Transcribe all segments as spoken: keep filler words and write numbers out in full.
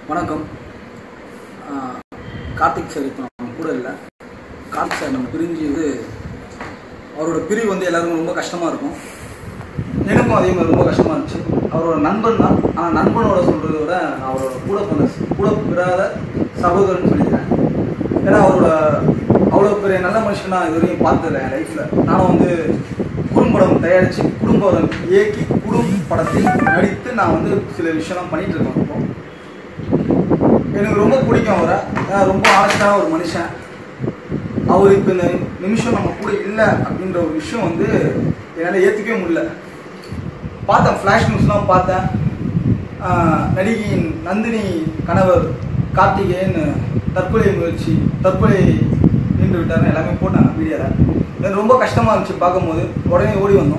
வணக்கம். கார்த்திக் சார் இப்போ நம்ம கூட இல்லை. கார்த்திக் சார் நம்ம பிரிஞ்சு இது அவரோட பிரிவு வந்து எல்லாருக்கும் ரொம்ப கஷ்டமாக இருக்கும். எனக்கும் அதே மாதிரி ரொம்ப கஷ்டமாக இருந்துச்சு. அவரோட நண்பன் தான். ஆனால் நண்பனோட சொல்கிறத விட அவரோட கூட பண்ண கூட பிறாத சகோதரன் சொல்லிக்கிறேன். ஏன்னா அவரோட அவ்வளோ பெரிய நல்ல மனுஷன் நான் இது வரைக்கும் பார்த்ததில்லை என் லைஃப்பில். நானும் வந்து குறும்படம் தயாரித்து குடும்பம் இயக்கி குடும்ப படத்தில் நடித்து நான் வந்து சில விஷயம்லாம் பண்ணிகிட்டு இருக்கேன். இப்போ எனக்கு ரொம்ப பிடிக்கும் அவரை. ரொம்ப ஆனஸ்டான ஒரு மனுஷன். அவர் இப்போ இந்த நிமிஷம் நம்ம கூட இல்லை அப்படின்ற ஒரு விஷயம் வந்து என்னால் ஏற்றுக்கவே முடியல. பார்த்தேன், ஃப்ளாஷ் நியூஸ்லாம் பார்த்தேன். நடிகையின் நந்தினி கணவர் கார்த்திகேயன் தற்கொலை முயற்சி தற்கொலை நின்று விட்டார்னு எல்லாமே போட்டாங்க மீடியாவில். எனக்கு ரொம்ப கஷ்டமாக இருந்துச்சு பார்க்கும்போது. உடனே ஓடி வந்தோம்.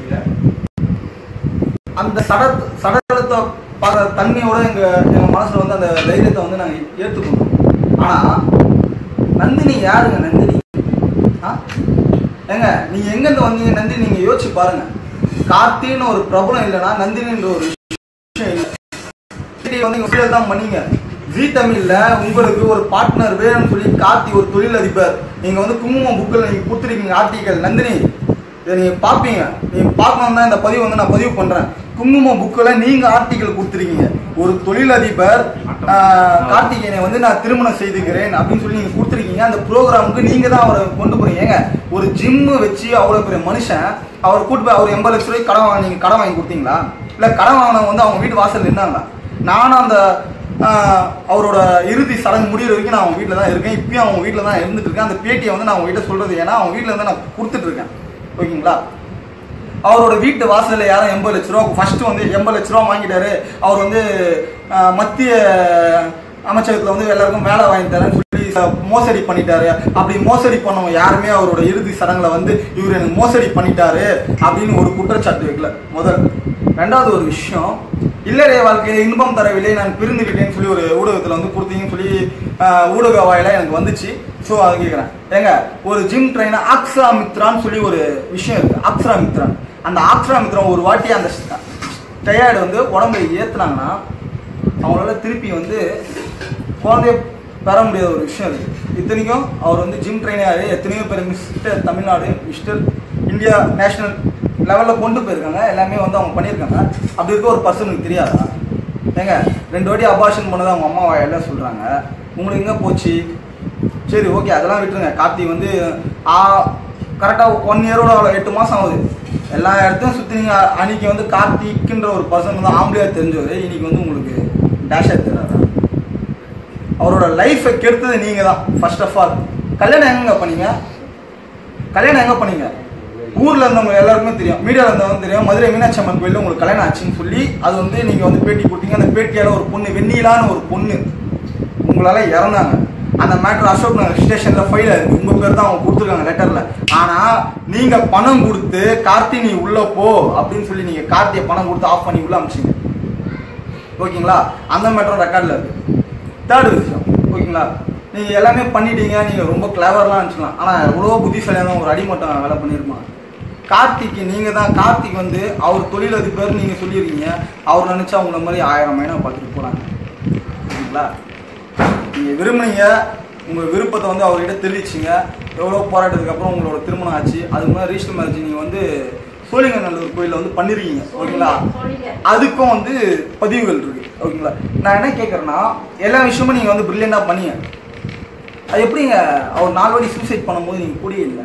அந்த சட சடலத்தை பார்க்குற தன்மையோட எங்கள் எங்கள் மனசில் வந்து அந்த தைரியத்தை வந்து நாங்கள் ஏற்றுக்கணும். ஆனால் நந்தினி யாருங்க? நந்தினி ஆ ஏங்க நீங்கள் எங்கேருந்து வந்தீங்க? நந்தினி நீங்கள் யோசிச்சு பாருங்கள். கார்த்தின்னு ஒரு பிரபலம் இல்லைன்னா நந்தினின்ற ஒரு விஷயம் இல்லை. வந்து நீங்கள் தான் பண்ணீங்க. ஜி தமிழ்ல உங்களுக்கு ஒரு பார்ட்னர் வேணும்னு சொல்லி கார்த்தி ஒரு தொழிலதிபர் நீங்கள் வந்து குங்குமம் புக்கில் நீங்கள் கொடுத்துருக்கீங்க ஆர்டிக்கல். நந்தினி இதை நீங்கள் பார்ப்பீங்க. நீங்கள் பார்க்கணும் தான் இந்த பதிவு வந்து நான் பதிவு பண்ணுறேன். குங்குமம் புக்கில் நீங்கள் ஆர்டிக்கல் கொடுத்துருக்கீங்க. ஒரு தொழிலதிபர் கார்த்திகேயனை வந்து நான் திருமணம் செய்துக்கிறேன் அப்படின்னு சொல்லி நீங்கள் கொடுத்துருக்கீங்க. அந்த ப்ரோக்ராமுக்கு நீங்கள் தான் அவரை கொண்டு போறீங்க. ஒரு ஜிம்மு வச்சு அவ்வளோ பெரிய மனுஷன் அவரை கூட்டு போய் அவர் எண்பது லட்ச ரூபாய்க்கு கடன் வாங்கி நீங்கள் கடன் வாங்கி கொடுத்தீங்களா? இல்லை கடன் வாங்கினவங்க வந்து அவங்க வீட்டு வாசல் நின்னாங்களா? நானும் அந்த அவரோட இறுதி சடங்கு முடிகிற வரைக்கும் நான் அவங்க வீட்டில் தான் இருக்கேன். இப்பயும் அவங்க வீட்டில் தான் இருந்துட்டு இருக்கேன். அந்த பேட்டியை வந்து நான் அவங்க வீட்டை சொல்கிறது ஏன்னா அவங்க வீட்டில் இருந்து நான் கொடுத்துட்ருக்கேன். ஓகேங்களா? அவரோட வீட்டு வாசலில் யாரும் எண்பது லட்ச ரூபா ஃபஸ்ட்டு வந்து எண்பது லட்ச ரூபா வாங்கிட்டாரு. அவர் வந்து மத்திய அமைச்சகத்தில் வந்து எல்லாருக்கும் வேலை வாங்கி தரேன்னு சொல்லி மோசடி பண்ணிட்டாரு. அப்படி மோசடி பண்ணவங்க யாருமே அவரோட இறுதி சடங்கில் வந்து இவர் எனக்கு மோசடி பண்ணிட்டாரு அப்படின்னு ஒரு குற்றச்சாட்டு வைக்கல. முதல். ரெண்டாவது ஒரு விஷயம், இல்லறைய வாழ்க்கையில் இன்பம் தரவில்லை நான் பிரிந்து விட்டேன்னு சொல்லி ஒரு ஊடகத்தில் வந்து கொடுத்தீங்கன்னு சொல்லி ஊடக வாயிலாக எனக்கு வந்துச்சு. ஸோ அதை கேட்குறேன். ஏங்க ஒரு ஜிம் ட்ரைனர் அக்ஷரா மித்ரான்னு சொல்லி ஒரு விஷயம் இருக்குது. அக்ஷரா மித்ரான் அந்த அக்ஷரா மித்ரான் ஒரு வாட்டி அந்த டயர்டு வந்து உடம்பை ஏற்றுனாங்கன்னா அவங்களால திருப்பி வந்து குழந்தைய பெற முடியாத ஒரு விஷயம் இருக்குது. இத்தனைக்கும் அவர் வந்து ஜிம் ட்ரைனர் எத்தனையோ பேர் mister Tamil Nadu mister India national லெவலில் கொண்டு போயிருக்காங்க. எல்லாமே வந்து அவங்க பண்ணியிருக்காங்க. அப்படி இருக்க ஒரு பர்சனுக்கு தெரியாதா? ஏங்க ரெண்டு வாட்டி அபார்ஷன் பண்ணதை அவங்க அம்மா எல்லாம் சொல்கிறாங்க. உங்களுக்கு எங்கே போச்சு? சரி ஓகே அதெல்லாம் விட்டுருங்க. கார்த்தி வந்து கரெக்டாக ஒன் இயரோட அவ்வளோ எட்டு மாதம் ஆகுது. எல்லா இடத்தையும் சுற்றினீங்க. அன்றைக்கி வந்து கார்த்திக்குன்ற ஒரு பர்சன் வந்து ஆம்பளையாக தெரிஞ்சவர் இன்னைக்கு வந்து உங்களுக்கு டேஷாக தெரியாதா? அவரோட லைஃப்பை கெடுத்தது நீங்கள் தான். ஃபர்ஸ்ட் ஆஃப் ஆல் கல்யாணம் எங்கே பண்ணீங்க? கல்யாணம் எங்கே பண்ணீங்க? ஊரில் இருந்தவங்க எல்லாருக்குமே தெரியும், மீடியாவில் இருந்தவங்க தெரியும். மதுரை மீனாட்சி அம்மன் கோயிலில் உங்களுக்கு கல்யாணம் ஆச்சுன்னு சொல்லி அது வந்து நீங்கள் வந்து பேட்டி கொடுத்தீங்க. அந்த பேட்டியால் ஒரு பொண்ணு வெண்ணிலான்னு ஒரு பொண்ணு உங்களால் இறந்தாங்க. அந்த மேட்ரு அசோக் நகர் ஸ்டேஷனில் ஃபைல் ஆயிருக்கு. உங்கள் பேர் தான் அவங்க கொடுத்துருக்காங்க லெட்டரில். ஆனால் நீங்கள் பணம் கொடுத்து கார்த்தி நீ உள்ளே போ அப்படின்னு சொல்லி நீங்கள் கார்த்தியை பணம் கொடுத்து ஆஃப் பண்ணி உள்ளே அமிச்சிங்க. ஓகேங்களா? அந்த மேட்டரும் ரெக்கார்டில் இருக்குது. தேர்டு விஷயம், ஓகேங்களா, நீங்கள் எல்லாமே பண்ணிட்டீங்க. நீங்கள் ரொம்ப கிளவர்லாம் நினச்சிக்கலாம். ஆனால் எவ்வளோ புத்திசாலியாக ஒரு அடிமட்டம் வேலை பண்ணியிருப்பாங்க. கார்த்திக்கு நீங்கள் தான் கார்த்திக் வந்து அவர் தொழிலதிபர் நீங்கள் சொல்லியிருக்கீங்க. அவர் நினச்சா அவங்கள மாதிரி ஆயிரம் மைனா பார்த்துட்டு போகிறாங்க. ஓகேங்களா? நீங்கள் விரும்புனீங்க, உங்கள் விருப்பத்தை வந்து அவர்கிட்ட தெரிவிச்சிங்க. எவ்வளோ போராட்டத்துக்கு அப்புறம் உங்களோட திருமணம் ஆச்சு. அதுக்கு முன்னாடி ரிஜிஸ்டர் மேரேஜ் நீங்கள் வந்து சோழிங்கநல்லூர் கோயிலில் வந்து பண்ணிருக்கீங்க. ஓகேங்களா? அதுக்கும் வந்து பதிவுகள் இருக்குது. ஓகேங்களா? நான் என்ன கேட்குறேன்னா எல்லா விஷயமும் நீங்கள் வந்து பிரில்லியண்டாக பண்ணீங்க. அது எப்படிங்க அவர் நாலு வாட்டி சூசைட் பண்ணும்போது நீங்கள் கூடிய இல்லை?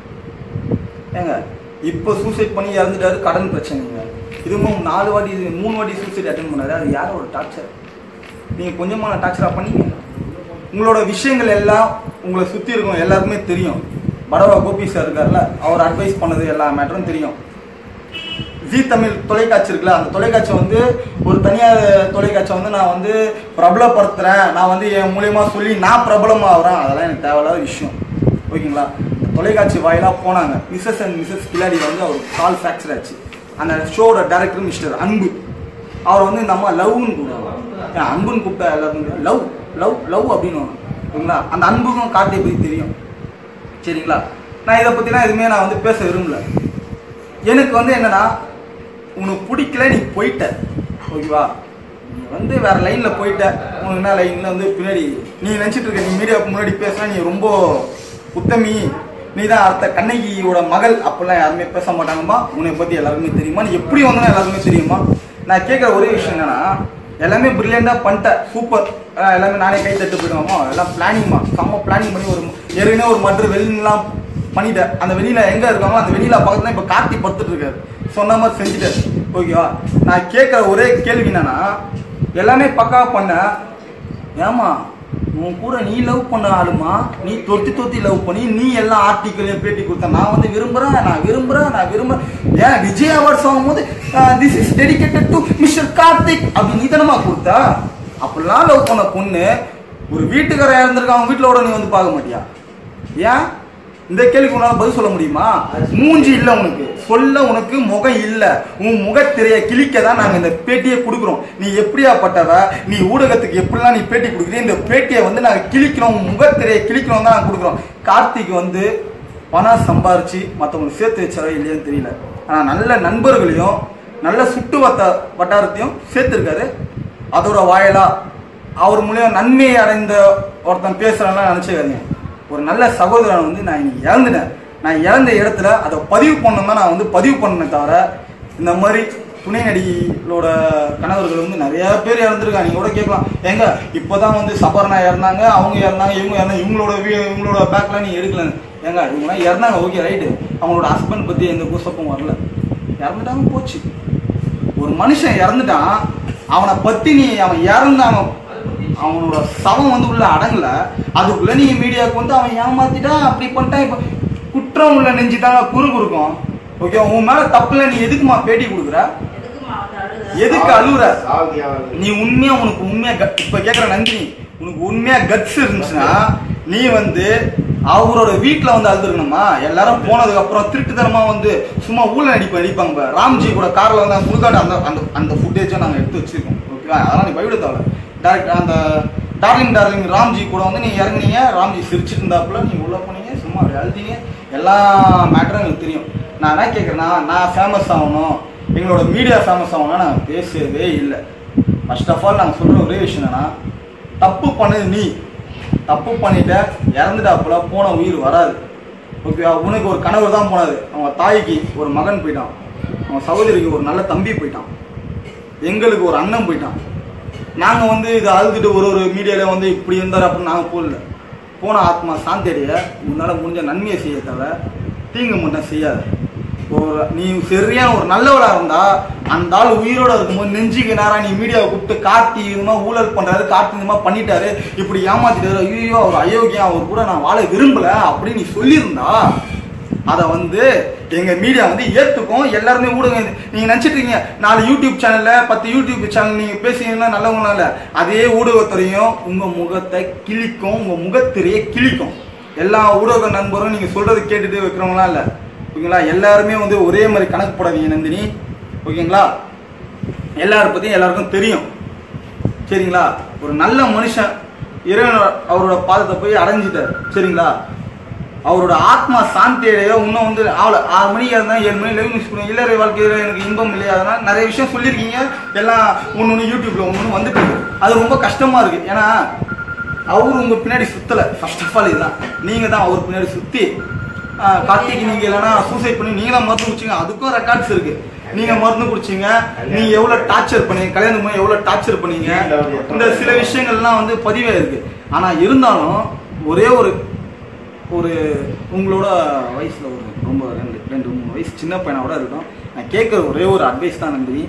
ஏங்க இப்போ சூசைட் பண்ணி இறந்துட்டாரு, கடன் பிரச்சனைங்க. இதுவும் நாலு வாட்டி மூணு வாட்டி சூசைட் அட்டன் பண்ணாரு. அது யாரோட டார்ச்சர்? நீங்கள் கொஞ்சமான டார்ச்சராக பண்ணீங்க. உங்களோட விஷயங்கள் எல்லாம் உங்களை சுற்றி இருக்கும் எல்லாருக்குமே தெரியும். படவா கோபி சார் இருக்கார்ல, அவர் அட்வைஸ் பண்ணது எல்லா மேட்டரும் தெரியும். ஜி தமிழ் தொலைக்காட்சி இருக்குல்ல, அந்த தொலைக்காட்சி வந்து ஒரு தனியார் தொலைக்காட்சி வந்து நான் வந்து பிரபலப்படுத்துகிறேன், நான் வந்து என் மூலியமாக சொல்லி நான் பிரபலமாகிறேன், அதெல்லாம் எனக்கு தேவையில்லாத விஷயம். ஓகேங்களா? தொலைக்காட்சி வாயிலாக போனாங்க. மிஸ்ஸஸ் அண்ட் மிஸ்ஸஸ் கில்லாடியில் வந்து அவர் கால் ஃப்ராக்சர் ஆச்சு. அந்த ஷோட டைரக்டர் மிஸ்டர் அன்பு அவர் வந்து இந்த அம்மா லவ்னு கூப்பிடுவாங்க. ஏன் அன்புன்னு கூப்பிட்டா எல்லாருக்கும் லவ் லவ் லவ் அப்படின்னு. ஓகேங்களா? அந்த அன்புக்கும் கார்த்தியை பற்றி தெரியும். சரிங்களா? நான் இதை பற்றிலாம் எதுவுமே நான் வந்து பேச விரும்பல. எனக்கு வந்து என்னன்னா உனக்கு பிடிக்கல, நீ போயிட்ட. ஓகேவா? நீ வந்து வேற லைன்ல போயிட்ட, உனக்கு என்ன லைன்ல வந்து பின்னாடி நீ நினைச்சிட்டு இருக்க, நீ மீடியாவுக்கு முன்னாடி பேசுனா நீ ரொம்ப உத்தமி, நீ தான் அடுத்த கண்ணகியோட மகள், அப்படிலாம் யாருமே பேச மாட்டாங்கம்மா, உன்னை பத்தி எல்லாருக்குமே தெரியுமா, நீ எப்படி வந்தா எல்லாருக்குமே தெரியுமா. நான் கேட்குற ஒரே விஷயம் என்னன்னா, எல்லாமே பிரில்லியண்டா பண்ணிட்டேன், சூப்பர், எல்லாமே நானே கை தட்டு போயிடுவோமா, எல்லாம் பிளானிங்மா, செம்ம பிளானிங் பண்ணி ஒரு ஏற்கனவே ஒரு மற்ற வெளிலாம் பண்ணிட்டேன். அந்த வெளியில எங்க இருக்காங்களோ அந்த வெளியில பக்கத்துல இப்ப கார்த்தி படுத்துட்டு இருக்காரு, சொன்ன மாதிரி செஞ்சுட்டாரு. ஓகேவா. நான் கேட்குற ஒரே கேள்வி என்னன்னா, எல்லாமே பக்காவா பண்ண, ஏமா உன் கூட நீ லவ் பண்ண ஆளுமா, நீ தொத்தி தொத்தி லவ் பண்ணி நீ எல்லா ஆர்டிக்கலையும் பேட்டி கொடுத்த, நான் வந்து விரும்புறேன் நான் விரும்புறேன் நான் விரும்புறேன் ஏன் விஜய் அவார்ட்ஸ் வாங்கும் போது this is dedicated to mister Karthik அப்படி நீ தானமா கொடுத்தா. அப்படிலாம் லவ் பண்ண பொண்ணு ஒரு வீட்டுக்கார இறந்துருக்க, அவங்க வீட்டிலோட நீ வந்து பார்க்க மாட்டியா? ஏன் இந்த கேள்விக்கு உன்னால பதில் சொல்ல முடியுமா? மூஞ்சி இல்ல உனக்கு, சொல்ல உனக்கு முகம் இல்ல, உன் முகத்திரைய கிழிக்க தான் நாங்க இந்த பேட்டியை கொடுக்குறோம். நீ எப்படியாப்பட்டவ, நீ ஊடகத்துக்கு எப்படிலாம் நீ பேட்டி கொடுக்குறீங்க, இந்த பேட்டியை வந்து நாங்க கிழிக்கிறோம், உன் முகத்திரைய கிழிக்கிறோம் தான் நாங்க கொடுக்குறோம். கார்த்திக் வந்து பணம் சம்பாரிச்சு மற்றவங்களுக்கு சேர்த்து வச்சாரோ இல்லையான்னு தெரியல, ஆனா நல்ல நண்பர்களையும் நல்ல சுட்டு வட்ட வட்டாரத்தையும் சேர்த்திருக்காரு. அதோட வாயிலா அவர் மூலியம் நன்மையை அடைந்த ஒருத்தன் பேசுறான்னு நினைச்சுக்காதீங்க. ஒரு நல்ல சகோதரன் வந்து நான் இன்னைக்கு இறந்துட்டேன், நான் இறந்த இடத்துல அதை பதிவு பண்ணணும் தான் நான் வந்து பதிவு பண்ணேன் தவிர, இந்த மாதிரி துணை நடிகளோட கணவர்கள் வந்து நிறைய பேர் இறந்துருக்காங்க. நீங்க கூட கேட்கலாம், எங்க இப்போதான் வந்து சபர்ணா இறந்தாங்க, அவங்க இறந்தாங்க, இவங்க இறந்தாங்க, இவங்களோட இவங்களோட பேக்லாம் நீங்க எடுக்கலன்னு. ஏங்க இவங்களாம் இறந்தாங்க, ஓகே ரைட்டு, அவங்களோட ஹஸ்பண்ட் பத்தி எந்த குசப்பும் வரல, இறந்துட்டாங்க போச்சு. ஒரு மனுஷன் இறந்துட்டான், அவனை பத்தி நீ அவன் இறந்தான் அவனோட சவம் வந்து உள்ள அடங்கல, அதுக்குள்ள நீங்க மீடியாவுக்கு வந்து அவன் ஏமாத்திட்டான் அப்படி பண்ணிட்டான், இப்ப குற்றம் உள்ள நெஞ்சுட்டாங்க குறு குறுக்கும். ஓகே, உன் மேல தப்புல நீ எதுக்குமா பேட்டி கொடுக்குற, எதுக்கு அழுகுற? நீ உண்மையா உனக்கு உண்மையா இப்ப கேக்குற நந்தினி, உனக்கு உண்மையா கட்ஸ் இருந்துச்சுன்னா நீ வந்து அவரோட வீட்டுல வந்து அழுதுருக்கணுமா? எல்லாரும் போனதுக்கு அப்புறம் திருட்டுத்தனமா வந்து சும்மா ஊழ நடிப்பு நடிப்பாங்க. ராம்ஜி கூட கார்ல வந்து புதுக்காட்டு அந்த அந்த அந்த ஃபுட்டேஜை நாங்க எடுத்து வச்சிருக்கோம். ஓகேவா, அதெல்லாம் நீ பயவிட தேவை. டேரக்ட் அந்த டார்லிங் டார்லிங் ராம்ஜி கூட வந்து நீங்க இறங்குனீங்க, ராம்ஜி சிரிச்சுட்டு இருந்தாப்புல நீங்க உள்ள போனீங்க, சும்மா அப்படி அழுதிங்க, எல்லா மேட்டரும் எனக்கு தெரியும். நான் என்ன கேட்குறேன்னா, நான் ஃபேமஸ் ஆகணும், எங்களோட மீடியா ஃபேமஸ் ஆகணும்னா நாங்கள் பேசவே இல்லை. ஃபர்ஸ்ட் ஆஃப் ஆல் நாங்கள் சொல்கிற ஒரே விஷயம் என்னன்னா, தப்பு பண்ணது நீ, தப்பு பண்ணிட்ட, இறந்துட்டாப்புல போன உயிர் வராது. ஓகே, உனக்கு ஒரு கனவு தான் போனது, அவங்க தாய்க்கு ஒரு மகன் போயிட்டான், அவங்க சகோதரிக்கு ஒரு நல்ல தம்பி போயிட்டான், எங்களுக்கு ஒரு அண்ணன் போயிட்டான். நாங்கள் வந்து இதை அழுதுட்டு ஒரு ஒரு மீடியாவில் வந்து இப்படி இருந்தார் அப்படின்னு நாங்கள் போடல. போன ஆத்மா சாந்தேடைய உன்னால் முடிஞ்ச நன்மையை செய்ய தவிர தீங்கு மட்டும் செய்யாது. ஒரு நீ சரியான ஒரு நல்லவளாக இருந்தால் அந்த ஆள் உயிரோடு இருக்கும்போது நெஞ்சுக்கு நேரம் நீ மீடியாவை கூப்பிட்டு கார்த்தி இதுமாக ஊழல் பண்ணுறாரு, கார்த்தி இதுமாக பண்ணிட்டாரு, இப்படி ஏமாத்திட்டாரு, ஐயோ அவர் அயோக்கியம், அவர் கூட நான் வாழ விரும்பலை அப்படின்னு நீ சொல்லியிருந்தா அதை வந்து எங்க மீடியா வந்து ஏத்துக்கும். எல்லாருமே ஊடகம் நீங்க நினைச்சிட்டு இருக்கீங்க, நாலு யூடியூப் சேனல்ல பத்து யூடியூப் சேனல் நீங்க பேசுறீங்கன்னா நல்லவங்களால, அதே ஊடகத்துறையும் உங்க முகத்தை கிழிக்கும், உங்க முகத்திரையை கிழிக்கும். எல்லா ஊடக நண்பரும் நீங்க சொல்றது கேட்டுட்டு வைக்கிறவங்களா இல்ல, ஓகேங்களா? எல்லாருமே வந்து ஒரே மாதிரி கணக்கு போடாதீங்க நந்தினி, ஓகேங்களா? எல்லாரும் பத்தியும் எல்லாருக்கும் தெரியும், சரிங்களா? ஒரு நல்ல மனுஷன் இறைவன் அவரோட பாதத்தை போய் அடைஞ்சிட்டார், சரிங்களா? அவரோட ஆத்மா சாந்தியடைய இன்னும் வந்து ஆளு ஆறு மணிக்கு இருந்தால் ஏழு மணி லைவ் நியூஸ் பண்ணுவோம். இல்லறை வாழ்க்கையில் எனக்கு இன்பம் இல்லையா, அதனால் நிறைய விஷயம் சொல்லியிருக்கீங்க, எல்லாம் ஒன்று ஒன்று யூடியூப்ல ஒன்று ஒன்று வந்துட்டு இருக்கு. அது ரொம்ப கஷ்டமா இருக்கு. ஏன்னா அவரு உங்க பின்னாடி சுத்தலை. ஃபர்ஸ்ட் ஆஃப் ஆல் இதுதான், நீங்க தான் அவர் பின்னாடி சுத்தி கார்த்திக் நீங்க இல்லைன்னா சூசைட் பண்ணி நீங்க தான் மருந்து குடிச்சிங்க, அதுக்கும் ரெக்கார்ட்ஸ் இருக்கு. நீங்க மருந்து குடிச்சிங்க, நீங்க எவ்வளவு டார்ச்சர் பண்ணீங்க, கல்யாணம் பண்ணி எவ்வளவு டார்ச்சர் பண்ணீங்க, இந்த சில விஷயங்கள்லாம் வந்து பதிவே இருக்கு. ஆனா இருந்தாலும் ஒரே ஒரு ஒரு உங்களோட வயசுல ஒரு ரொம்ப ரெண்டு ரெண்டு மூணு வயசு சின்ன பையனோட இருக்கும். நான் கேட்குற ஒரே ஒரு அட்வைஸ் தான் நன்றி,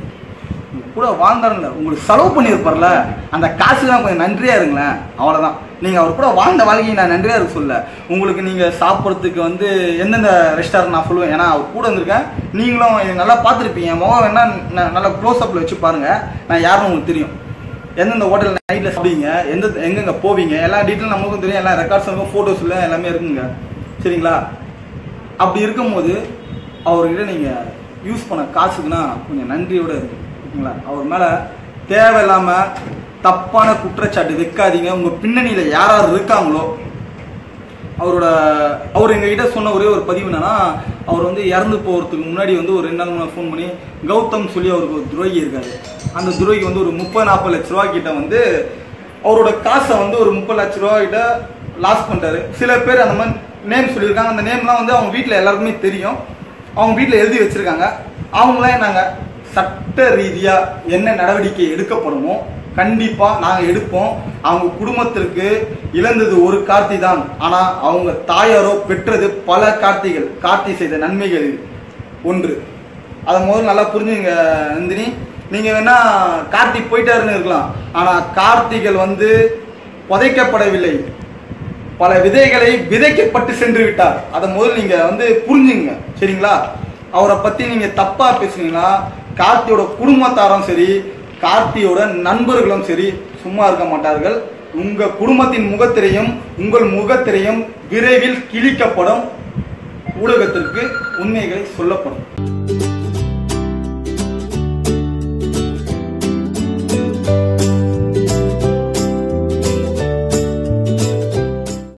கூட வாழ்ந்தாருல உங்களுக்கு செலவு பண்ணியிருப்பார்ல, அந்த காசு தான் கொஞ்சம் நன்றியா இருங்களேன், அவ்வளோதான். நீங்கள் அவர் கூட வாழ்ந்த வாழ்க்கையை நான் நன்றியா இருக்க சொல்ல. உங்களுக்கு நீங்கள் சாப்பிட்றதுக்கு வந்து எந்தெந்த ரெஸ்டாரண்ட் நான் சொல்லுவேன், ஏன்னா அவர் கூட இருந்திருக்கேன், நீங்களும் நல்லா பார்த்துருப்பீங்க. முகம் வேணா நல்லா க்ளோஸ் அப்பில் வச்சு பாருங்கள், நான் யாருன்னு உங்களுக்கு தெரியும். எந்தெந்த ஹோட்டல் நைட்டில் சாப்பிடுவீங்க, எந்த எங்கெங்கே போவீங்க, எல்லா டீட்டெயிலும் நம்மளுக்கும் தெரியும், எல்லா ரெக்கார்ட்ஸ் இருக்கும், ஃபோட்டோஸில் எல்லாமே இருக்குங்க, சரிங்களா? அப்படி இருக்கும்போது அவர்கிட்ட நீங்கள் யூஸ் பண்ண காசுக்குன்னா கொஞ்சம் நன்றியோடு இருக்கு, ஓகேங்களா? அவர் மேலே தேவையில்லாமல் தப்பான குற்றச்சாட்டு வைக்காதீங்க. உங்கள் பின்னணியில் யார் யார் இருக்காங்களோ அவரோட அவர் எங்ககிட்ட சொன்ன ஒரே ஒரு பதிவு என்னன்னா, அவர் வந்து இறந்து போகிறதுக்கு முன்னாடி வந்து ஒரு ரெண்டு நாள் முன்னாடி ஃபோன் பண்ணி கௌதம் சொல்லி அவருக்கு ஒரு துரோகி இருக்காரு. அந்த துரோகிக்கு வந்து ஒரு முப்பது நாற்பது லட்ச ரூபா கிட்ட வந்து அவரோட காசை வந்து ஒரு முப்பது லட்ச ரூபா கிட்ட லாஸ் பண்ணிட்டாரு. சில பேர் அந்த மாதிரி நேம் சொல்லியிருக்காங்க. அந்த நேம்லாம் வந்து அவங்க வீட்டில் எல்லாருக்குமே தெரியும். அவங்க வீட்டில் எழுதி வச்சிருக்காங்க. அவங்களாம் நாங்கள் சட்ட ரீதியாக என்ன நடவடிக்கை எடுக்கப்படுமோ கண்டிப்பாக நாங்கள் எடுப்போம். அவங்க குடும்பத்திற்கு இழந்தது ஒரு கார்த்தி தான், ஆனால் அவங்க தாயாரோ பெற்றது பல கார்த்திகள். கார்த்தி செய்த நன்மைகள் ஒன்று. அதை முதல்ல நல்லா புரிஞ்சுங்க நந்தினி. நீங்கள் வேணா கார்த்தி போயிட்டாருன்னு இருக்கலாம், ஆனால் கார்த்திகள் வந்து புதைக்கப்படவில்லை, பல விதைகளை விதைக்கப்பட்டு சென்று விட்டார். அதை முதல்ல நீங்கள் வந்து புரிஞ்சுங்க, சரிங்களா? அவரை பற்றி நீங்கள் தப்பாக பேசுனீங்கன்னா கார்த்தியோட குடும்பத்தாரும் சரி கார்த்தியோட நண்பர்களும் சரி சும்மா இருக்க மாட்டார்கள். உங்க குடும்பத்தின் முகத்திரையும் உங்கள் முகத்திரையும் விரைவில் கிழிக்கப்படும். ஊடகத்திற்கு உண்மைகளை சொல்லப்படும்.